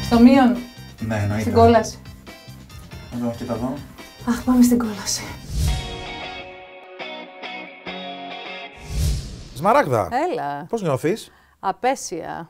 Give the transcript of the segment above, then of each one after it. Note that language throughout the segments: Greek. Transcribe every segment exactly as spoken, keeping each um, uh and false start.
Στο μείον. Ναι, εννοείται. Στην κόλαση. Εδώ και τα δω. Αχ, πάμε στην κόλαση. Σμαράγδα. Έλα. Πώς νιώθεις? Απέσια.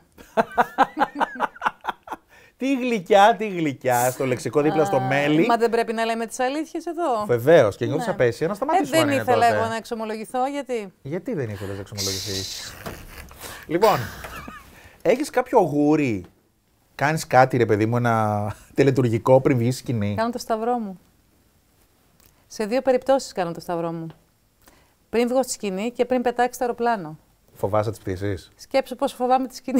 Τι γλυκιά, τι γλυκιά, στο λεξικό δίπλα στο μέλι. Μα δεν πρέπει να λέμε τις αλήθειες εδώ. Βεβαίως, και νιώθεις Ναι. απέσια, να Ε, σταματήσουμε. δεν αν είναι ήθελα τότε. εγώ να εξομολογηθώ, γιατί. Γιατί δεν ήθελες να εξομολογηθείς? Λοιπόν, έχεις κάποιο γούρι, κάνεις κάτι ρε παιδί μου, ένα τελετουργικό πριν βγεις σκηνή? Κάνω το σταυρό μου. Σε δύο περιπτώσεις κάνω το σταυρό μου. Πριν βγω στη σκηνή και πριν πετάξει το αεροπλάνο. Φοβάσαι τις πτήσεις? Σκέψου πόσο φοβάμαι τη σκηνή.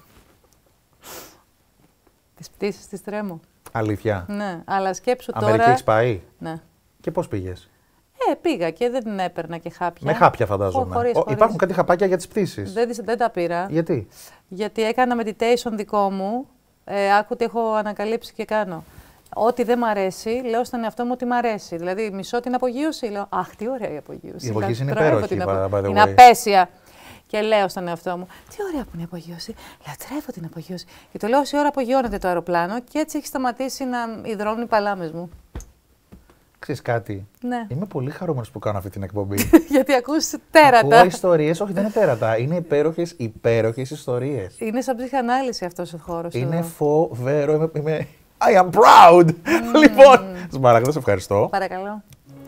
Τις πτήσεις τις τρέμω. Αλήθεια? Ναι, αλλά σκέψου Αμερική τώρα. έχεις πάει? Ναι. Και πώς πήγες? Ε, πήγα και δεν την έπαιρνα και χάπια. Με χάπια φαντάζομαι. Χωρίς, Ο, χωρίς. Υπάρχουν κάτι χαπάκια για τις πτήσεις? Δεν, τις- δεν τα πήρα. Γιατί? Γιατί έκανα meditation δικό μου. Ε, άκου ότι έχω ανακαλύψει και κάνω. Ό,τι δεν μ' αρέσει, λέω στον εαυτό μου ότι μ' αρέσει. Δηλαδή, μισώ την απογείωση, λέω αχ, τι ωραία η απογείωση. Η απογείωση είναι Λατρεύω υπέροχη, την by the way. Είναι απέσια. Και λέω στον εαυτό μου, τι ωραία που είναι η απογείωση. Λατρεύω την απογείωση. Και το λέω όση ώρα απογειώνεται το αεροπλάνο και έτσι έχει σταματήσει να υδρώνουν οι παλάμες μου. Ξέρεις κάτι? Ναι. Είμαι πολύ χαρούμενος που κάνω αυτή την εκπομπή. Γιατί ακούς τέρατα. Ακούω ιστορίες, όχι δεν είναι τέρατα, είναι υπέροχες, υπέροχες ιστορίες. Είναι σαν ψυχανάλυση αυτός ο χώρος. Είναι εδώ. φοβερό, είμαι, είμαι... I am proud! Mm. Λοιπόν, Σμαράγδα, σε ευχαριστώ. Παρακαλώ.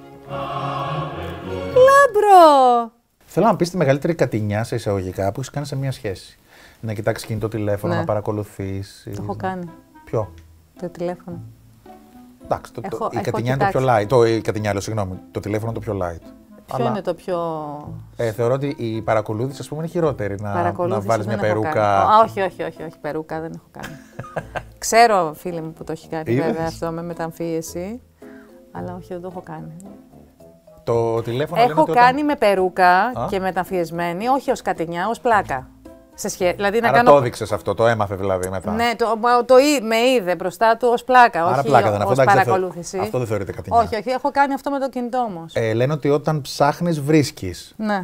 Λάμπρο! Θέλω να πεις τη μεγαλύτερη κατηνιά σε εισαγωγικά που έχεις κάνει σε μια σχέση. Να κοιτάξεις κινητό τηλέφωνο, Ναι. να παρακολουθείς. Το έχω κάνει. Ποιο? Το τηλέφωνο. Εντάξει, το, το, Έχω- η έχω κατηνιά είναι το πιο κοιτάξει. light. Το, η κατηνιά, λέω, συγγνώμη. Το τηλέφωνο είναι το πιο light. Ποιο είναι το πιο. Ε, θεωρώ ότι η παρακολούθηση, ας πούμε, είναι χειρότερη. Να, να Παρακολούθηση βάλεις μια δεν έχω περούκα. κάνει. Α, όχι, όχι, όχι, όχι, περούκα δεν έχω κάνει. Ξέρω φίλοι μου που το έχει κάνει Είδες? βέβαια αυτό με μεταμφίεση, αλλά όχι, δεν το έχω κάνει. Το τηλέφωνο λένε Έχω ότι κάνει όταν... με περούκα Α. και μεταμφιεσμένη, όχι ως κατηνιά, ως πλάκα. Σε σχέ... δηλαδή να Άρα κάνω... το έδειξες αυτό, το έμαθε δηλαδή μετά. Ναι, το, μα, το, εί- με είδε μπροστά του ως πλάκα, Άρα όχι πλάκα δεν ως αυτό, εντάξει, δεν θεω- παρακολούθηση. αυτό δεν θεωρείται κατηνιά. Όχι, όχι, έχω κάνει αυτό με το κινητό όμως. Ε, λένε ότι όταν ψάχνεις βρίσκεις. Ναι.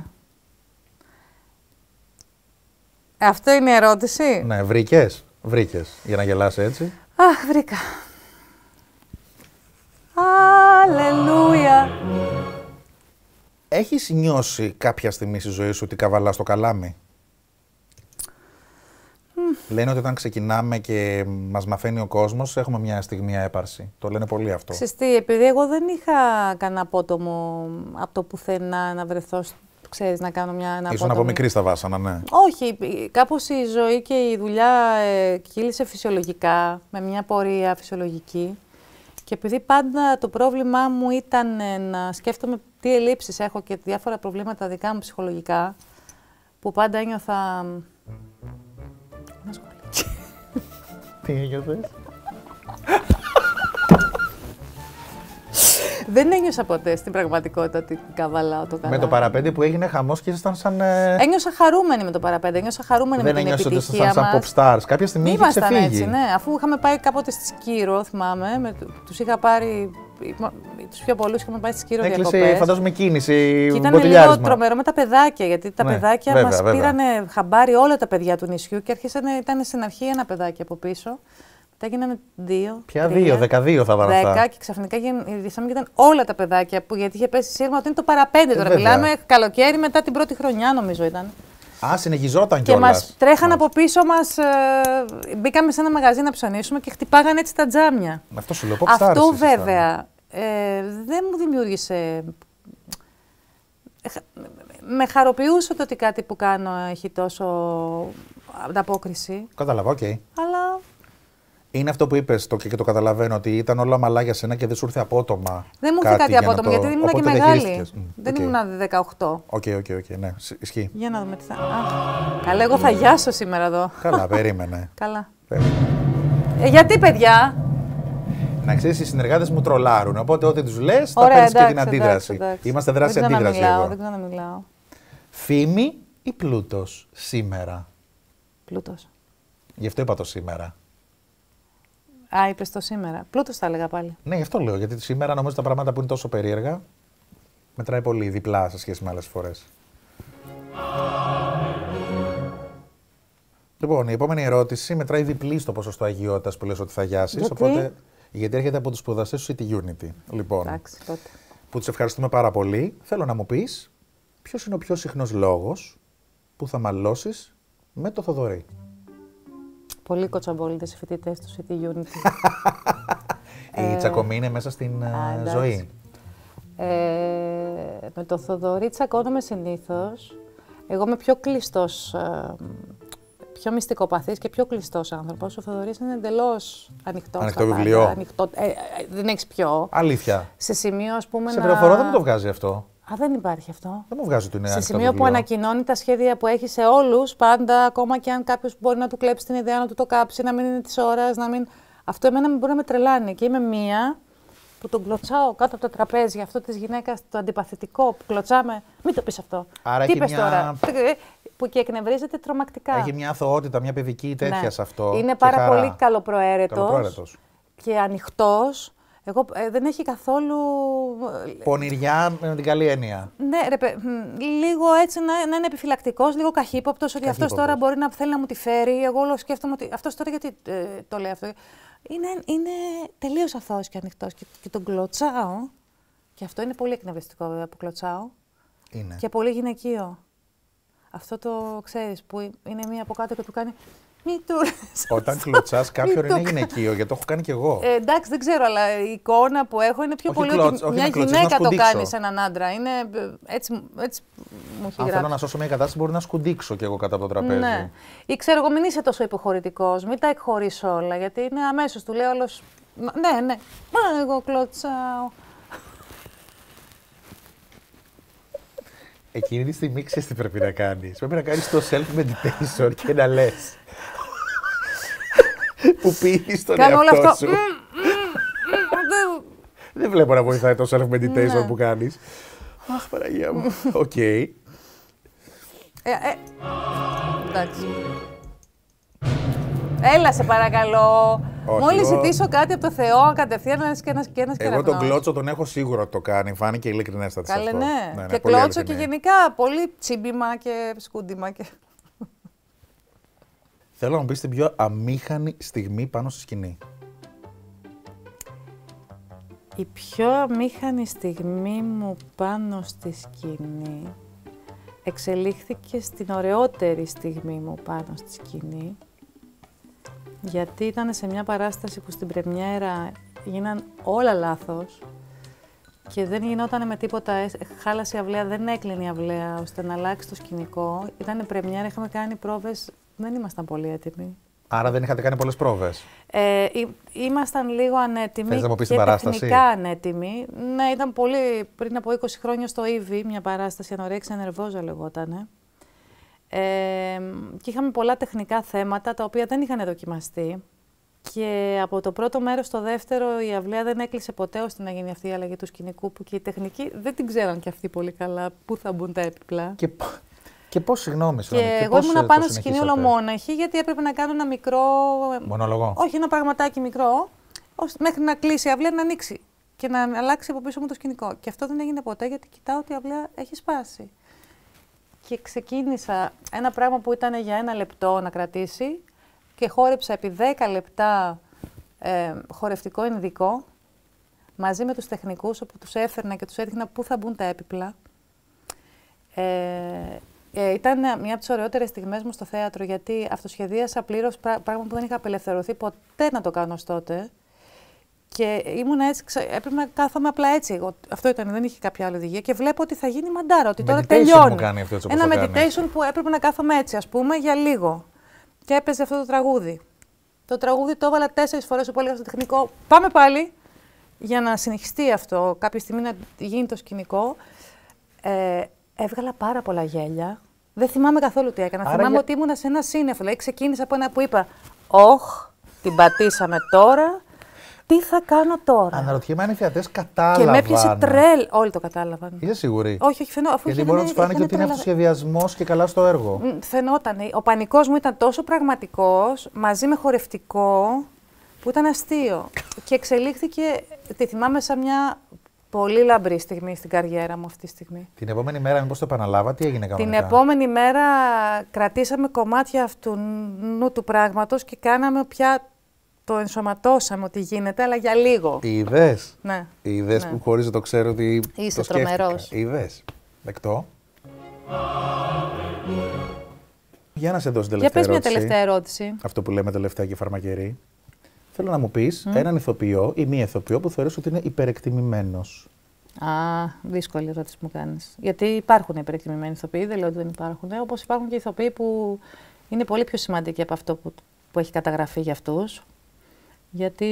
Αυτό είναι η ερώτηση. Ναι, βρήκες. Βρήκες. Για να γελάσει έτσι. Αχ, βρήκα. Αλληλούια. Έχεις νιώσει κάποια στιγμή στη ζωή σου ότι καβαλάς το καλάμι? Mm. Λένε ότι όταν ξεκινάμε και μας μαθαίνει ο κόσμος, έχουμε μια στιγμή έπαρση. Το λένε πολύ αυτό. Ξέρεις τι, επειδή εγώ δεν είχα κανένα απότομο από το πουθενά να βρεθώ, ξέρεις, να κάνω μια ένα Ήσουν απότομη. από μικρή στα βάσανα, ναι. Όχι, κάπως η ζωή και η δουλειά ε, κύλησε φυσιολογικά, με μια πορεία φυσιολογική. Και επειδή πάντα το πρόβλημά μου ήταν ε, να σκέφτομαι τι ελλείψεις έχω και διάφορα προβλήματα δικά μου ψυχολογικά, που πάντα ένιωθα... Ένα σχόλιο. Τι ένιωθες? Δεν ένιωσα ποτέ στην πραγματικότητα ότι καβαλάω το καλά. Με το παραπέντε που έγινε χαμός και ήσασταν σαν. Ε... Ένιωσα χαρούμενη με το παραπέντε, ένιωσα χαρούμενη Δεν με την ένιωσε ότι επιτυχία ήσασταν σαν μας. pop stars. Κάποια στιγμή είχε Ήμασταν ξεφύγει. έτσι, ναι. Αφού είχαμε πάει κάποτε στη Σκύρο, θυμάμαι, με, τους είχα πάρει, τους πιο πολλούς είχαμε πάει στη Σκύρο Έκλεισε, διακοπές. φαντάζομαι, κίνηση. Και ήταν μποτιλιάρισμα. λίγο τρομερό με τα παιδάκια, γιατί τα Ναι, παιδάκια βέβαια, μας βέβαια. πήρανε χαμπάρι όλα τα παιδιά του νησιού και άρχισαν, ήταν στην αρχή ένα παιδάκι από πίσω. Μετά γίνανε δύο. Ποια τρία, δύο, δεκαδύο θα βάλουν δέκα αυτά. και ξαφνικά γυρίσαμε και ήταν όλα τα παιδάκια που γιατί είχε πέσει σύρμα ότι είναι το παραπέντε. Τώρα βέβαια. μιλάμε καλοκαίρι μετά την πρώτη χρονιά, νομίζω ήταν. Α, συνεχιζόταν Και κιόλας. μας τρέχαν από πίσω μας. Ε, μπήκαμε σε ένα μαγαζί να ψωνίσουμε και χτυπάγανε έτσι τα τζάμια. Αυτό σου λέω, pop stars Αυτό ήσασταν. βέβαια ε, δεν μου δημιούργησε. Με χαροποιούσε το ότι κάτι που κάνω έχει τόσο ανταπόκριση. Κατάλαβα, οκ. Αλλά Είναι αυτό που είπες το, και το καταλαβαίνω, ότι ήταν όλα μαλά για σένα και δεν σου ήρθε απότομα. δεν μου ήρθε κάτι για να απότομο, το- γιατί δεν ήμουν και οπότε δεν μεγάλη. χειρίστηκες. Μμ, Δεν οκ. ήμουν δεκαοκτώ. Οκ, οκ, οκ, ναι, σ- ισχύει. Για να δούμε τι θα. Αχ, καλά, εγώ θα γιάσω σήμερα εδώ. Καλά, περίμενε. Καλά. Περίμενε. Ε, γιατί, παιδιά. Να ξέρεις, οι συνεργάτες μου τρολάρουν. Οπότε, ό,τι τους λες, θα Ωραία, παίρνεις και την εντάξει, αντίδραση. εντάξει, εντάξει. Είμαστε Δεν ξέρω να δράση-αντίδραση μιλάω, εδώ. Δεν ξέρω να μιλάω. Φήμη ή πλούτος σήμερα? Πλούτος. Γι' αυτό είπα το σήμερα. Α, είπες το σήμερα. Πλούτος θα έλεγα πάλι. Ναι, γι' αυτό λέω. Γιατί σήμερα νομίζω τα πράγματα που είναι τόσο περίεργα μετράει πολύ διπλά σε σχέση με άλλες φορές. Λοιπόν, η επόμενη ερώτηση μετράει διπλή στο ποσοστό αγιότητας που λες ότι θα γιάσεις. Γιατί? Οπότε, γιατί έρχεται από τους σπουδαστές του City Unity. Λοιπόν, Εντάξει, τότε. που τους ευχαριστούμε πάρα πολύ. Θέλω να μου πεις ποιος είναι ο πιο συχνός λόγος που θα μαλώσεις με το Θοδωρή. Πολύ κοτσαμπόλητες οι φοιτητές του City Unity. Η τσακωμή είναι μέσα στην Α, ζωή. Ε, με το Θοδωρή τσακώνομαι συνήθως. Εγώ είμαι πιο κλειστός, ε, πιο μυστικοπαθής και πιο κλειστός άνθρωπος. Ο Θοδωρής είναι εντελώς ανοιχτός. Ανοιχτό βιβλίο. Ανοιχτό, ε, ε, δεν έχεις πιο. Αλήθεια. Σε σημείο, ας πούμε, Σε να... πληροφορώ δεν μου το βγάζει αυτό. Α, δεν υπάρχει αυτό. Δεν μου βγάζει ότι είναι Σε ανοιχτό σημείο βιβλίο. που ανακοινώνει τα σχέδια που έχει σε όλους, πάντα, ακόμα και αν κάποιος μπορεί να του κλέψει την ιδέα, να του το κάψει, να μην είναι της ώρας, να μην... Αυτό εμένα μπορεί να με τρελάνει. Και είμαι μία που τον κλωτσάω κάτω από το τραπέζι, αυτό της γυναίκας, το αντιπαθητικό που κλωτσάμε. Μην το πεις αυτό. Άρα Τι έχει είπες μια... τώρα. Που και εκνευρίζεται τρομακτικά. Έχει μια αθωότητα, μια παιδική τέτοια Ναι. σε αυτό. Είναι και πάρα χαρά. πολύ καλοπροαίρετος, Καλοπροαίρετος. και ανοιχτός. Εγώ ε, δεν έχει καθόλου. Πονηριά με την καλή έννοια. Ναι, ρε, παι- μ, λίγο έτσι να, να είναι επιφυλακτικός, λίγο καχύποπτος, ότι αυτός Καχύποπτος. τώρα μπορεί να θέλει να μου τη φέρει. Εγώ όλο σκέφτομαι ότι αυτός τώρα γιατί ε, το λέει αυτό. Είναι, είναι τελείως αθώος και ανοιχτός και, και τον κλωτσάω. Και αυτό είναι πολύ εκνευριστικό βέβαια που κλωτσάω. Είναι. Και πολύ γυναικείο. Αυτό το ξέρεις, που είναι μία από κάτω και του κάνει. Μη του λες Όταν αυτό, κλωτσάς κάποιον μη το είναι γυναικείο, γιατί το έχω κάνει κι εγώ. Ε, εντάξει, δεν ξέρω, αλλά η εικόνα που έχω είναι πιο Όχι πολύ κλωτς- ότι όχι μια να κλωτσείς, να γυναίκα το σκουντίξω. κάνει σε έναν άντρα. Είναι, ε, έτσι, έτσι μου έχει Αν θέλω γράψει. να σώσω μια κατάσταση, μπορεί να σκουντίξω κι εγώ κάτω από το τραπέζι. Ναι. Ή ξέρω εγώ, μην είσαι τόσο υποχωρητικός, μην τα εκχωρείς όλα, γιατί είναι αμέσως, του λέει όλος, «Μα, ναι, ναι, μα εγώ κλωτσάω». Εκείνη τη στιγμή ξέρεις τι πρέπει να κάνεις. Πρέπει να κάνεις το self-meditation και να λες. Που πείθεις τον Κάνω όλο εαυτό αυτό. σου. «Μμ, μμ, μ, Δεν βλέπω να βοηθάει το self-meditation Ναι. που κάνεις. Αχ, Παναγία μου. Οκ. Ε, ε, εντάξει. Έλα, σε παρακαλώ. Όχι, Μόλις εγώ- ζητήσω κάτι από το Θεό, κατευθείαν ένας και ένας και ένας Εγώ τον κεραυνός. κλώτσο τον έχω σίγουρο ότι το κάνει. Φάνηκε ειλικρινέστατη σε Καλέ, αυτό. ναι. Και πολύ κλώτσο και αληθινή. γενικά πολύ τσίμπημα και σκούντιμα. Και... Θέλω να μου πεις την πιο αμήχανη στιγμή πάνω στη σκηνή. Η πιο αμήχανη στιγμή μου πάνω στη σκηνή εξελίχθηκε στην ωραιότερη στιγμή μου πάνω στη σκηνή, γιατί ήταν σε μια παράσταση που στην πρεμιέρα γίναν όλα λάθος και δεν γινόταν με τίποτα, ε, χάλασε η αυλαία, δεν έκλεινε η αυλαία ώστε να αλλάξει το σκηνικό. Ήταν πρεμιέρα, είχαμε κάνει πρόβες, δεν ήμασταν πολύ έτοιμοι. Άρα δεν είχατε κάνει πολλές πρόβες. Ε, εί- ήμασταν λίγο ανέτοιμοι Θες να μου πεις και την παράσταση? τεχνικά ανέτοιμοι. Ναι, ήταν πολύ πριν από είκοσι χρόνια στο Ivy, μια παράσταση, Ανορέξια Νερβόζα λεγότανε. Ε, και είχαμε πολλά τεχνικά θέματα, τα οποία δεν είχαν δοκιμαστεί. Και από το πρώτο μέρος στο δεύτερο η αυλαία δεν έκλεισε ποτέ ώστε να γίνει αυτή η αλλαγή του σκηνικού, που και οι τεχνικοί δεν την ξέραν και αυτοί πολύ καλά πού θα μπουν τα έπιπλα. Και, π- και πώς, συγγνώμη, Και συγγνώμη, εγώ πώς, ήμουν ε, πάνω το στη σκηνή συνεχίσατε? ολομόναχη, γιατί έπρεπε να κάνω ένα μικρό. Μονόλογο. Όχι, ένα πραγματάκι μικρό, ώστε μέχρι να κλείσει η αυλαία να ανοίξει και να αλλάξει από πίσω μου το σκηνικό. Και αυτό δεν έγινε ποτέ, γιατί κοιτάω ότι η αυλαία έχει σπάσει. Και ξεκίνησα ένα πράγμα που ήταν για ένα λεπτό να κρατήσει και χόρεψα επί δέκα λεπτά ε, χορευτικό ενδικό μαζί με τους τεχνικούς, όπου τους έφερνα και τους έδειχνα πού θα μπουν τα έπιπλα. Ε, ε, ήταν μια από τις ωραιότερες στιγμές μου στο θέατρο, γιατί αυτοσχεδίασα πλήρως πρά- πράγμα που δεν είχα απελευθερωθεί ποτέ να το κάνω ως τότε. Και ήμουν έτσι, ξε... έπρεπε να κάθομαι απλά έτσι. Εγώ, αυτό ήταν, δεν είχε κάποια άλλη οδηγία. Και βλέπω ότι θα γίνει μαντάρα, ότι τώρα Meditation τελειώνει. μου κάνει αυτό, έτσι όπως Ένα το κάνεις. meditation που έπρεπε να κάθομαι έτσι, ας πούμε, για λίγο. Και έπαιζε αυτό το τραγούδι. Το τραγούδι το έβαλα τέσσερις φορές, όπου έλεγα στο τεχνικό, πάμε πάλι, για να συνεχιστεί αυτό, κάποια στιγμή να γίνει το σκηνικό. Ε, έβγαλα πάρα πολλά γέλια. Δεν θυμάμαι καθόλου τι έκανα. Άρα θυμάμαι για- ότι ήμουνα σε ένα σύννεφο. Δηλαδή, ξεκίνησα από ένα που είπα, «Όχ, την πατήσαμε τώρα. Τι θα κάνω τώρα». Αναρωτιέμαι αν οι θεατές Και κατάλαβαν. με έπιασε τρέλ. Όλοι το κατάλαβαν. Είσαι σίγουρη? Όχι, όχι, φαινό, αφού Γιατί είχε- μπορεί να του είχαν φάνηκε ότι είναι τρελα- αυτοσχεδιασμός και καλά στο έργο. Μ, φαινόταν. Ο πανικός μου ήταν τόσο πραγματικός, μαζί με χορευτικό, που ήταν αστείο. Και εξελίχθηκε, τη θυμάμαι σαν μια πολύ λαμπρή στιγμή στην καριέρα μου αυτή τη στιγμή. Την επόμενη μέρα, μήπως το επαναλάβα, τι έγινε κανονικά? Την επόμενη μέρα κρατήσαμε κομμάτια αυτού του πράγματος και κάναμε πια, το ενσωματώσαμε ότι γίνεται, αλλά για λίγο. Είδες. Ναι. Είδες ναι. που χωρίς να το ξέρω ότι Είσαι το σκέφτηκα. τρομερός. Είδες. Δεκτό. Για να σε δώσω Για τελευταία πες μια ερώτηση. τελευταία ερώτηση. Αυτό που λέμε τελευταία και φαρμακερή. Θέλω να μου πεις Mm. έναν ηθοποιό ή μη ηθοποιό που θεωρείς ότι είναι υπερεκτιμημένος. Α, δύσκολη ερώτηση που μου κάνεις. Γιατί υπάρχουν υπερεκτιμημένοι ηθοποιοί, δεν λέω ότι δεν υπάρχουν. Όπως υπάρχουν και ηθοποιοί που είναι πολύ πιο σημαντικοί από αυτό που, που έχει καταγραφεί για αυτούς. Γιατί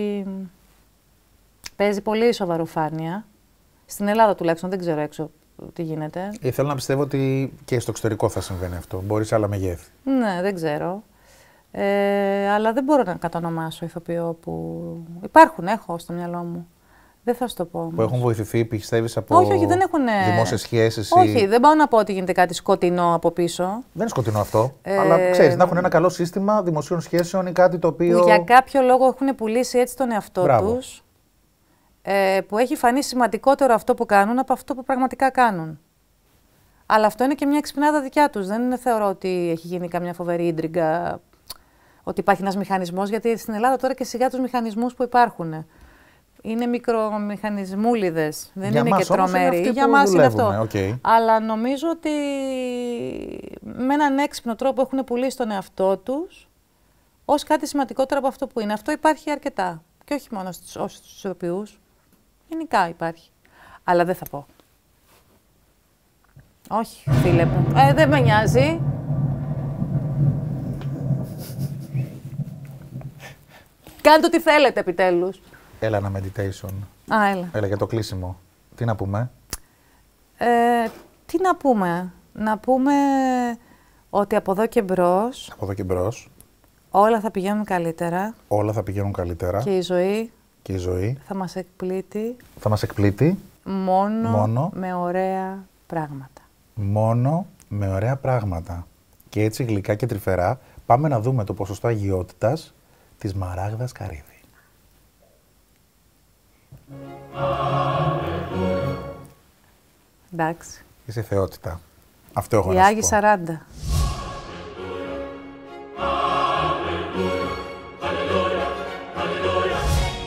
παίζει πολύ σοβαροφάνεια. Στην Ελλάδα τουλάχιστον, δεν ξέρω έξω τι γίνεται. Ε, θέλω να πιστεύω ότι και στο εξωτερικό θα συμβαίνει αυτό. Μπορεί σε άλλα μεγέθη. Ναι, δεν ξέρω. Ε, αλλά δεν μπορώ να κατονομάσω ηθοποιό που. Υπάρχουν, έχω στο μυαλό μου. Δεν θα σου το πω όμως. Που έχουν βοηθηθεί, πιστεύεις, από όχι, όχι, δεν έχουν. δημόσιες σχέσεις. Όχι, ή... δεν πάω να πω ότι γίνεται κάτι σκοτεινό από πίσω. Δεν είναι σκοτεινό αυτό. Ε, αλλά ξέρεις, να έχουν ένα καλό σύστημα δημοσίων σχέσεων ή κάτι το οποίο. Που για κάποιο λόγο έχουν πουλήσει έτσι τον εαυτό Μπράβο. τους. Ε, που έχει φανεί σημαντικότερο αυτό που κάνουν από αυτό που πραγματικά κάνουν. Αλλά αυτό είναι και μια εξυπνάδα δικιά τους. Δεν είναι, θεωρώ ότι έχει γίνει καμιά φοβερή ίντριγκα, ότι υπάρχει ένας μηχανισμός, γιατί στην Ελλάδα τώρα και σιγά τους μηχανισμούς που υπάρχουν. Είναι μικρομηχανισμούλιδες, δεν για είναι μας και τρομεροί. Είναι για μας είναι αυτό. Okay. Αλλά νομίζω ότι με έναν έξυπνο τρόπο έχουν πουλήσει τον εαυτό τους ως κάτι σημαντικότερο από αυτό που είναι. Αυτό υπάρχει αρκετά. Και όχι μόνο στους ηθοποιούς. Γενικά υπάρχει. Αλλά δεν θα πω. Όχι, φίλε μου. Ε, δεν με νοιάζει. Κάντε ό,τι θέλετε επιτέλους. Έλα ένα meditation. Α, έλα. Έλα για το κλείσιμο. Τι να πούμε? Ε, τι να πούμε. Να πούμε ότι από εδώ και μπρος, Από εδώ και μπρος, όλα θα πηγαίνουν καλύτερα. όλα θα πηγαίνουν καλύτερα. Και η ζωή, και η ζωή θα μας εκπλήττει. Θα μας εκπλήττει. Μόνο, μόνο με ωραία πράγματα. Μόνο με ωραία πράγματα. Και έτσι γλυκά και τρυφερά πάμε να δούμε το ποσοστό αγιότητας της Μαράγδας Καρύδη. Εντάξει. Είσαι θεότητα. Αυτό έχω Οι να σου Άγιοι πω. σαράντα.